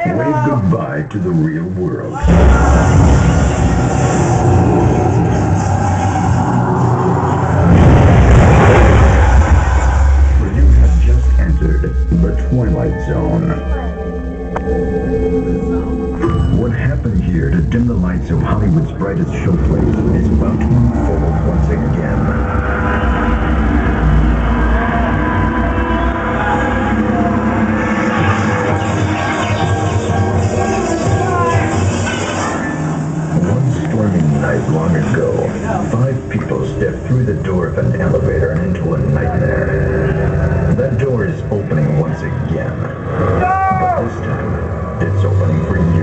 Wave goodbye to the real world. For you have just entered the Twilight Zone. What happened here to dim the lights of Hollywood's brightest showplace is about to unfold once again. Long ago, 5 people stepped through the door of an elevator and into a nightmare. That door is opening once again. But this time, it's opening for you.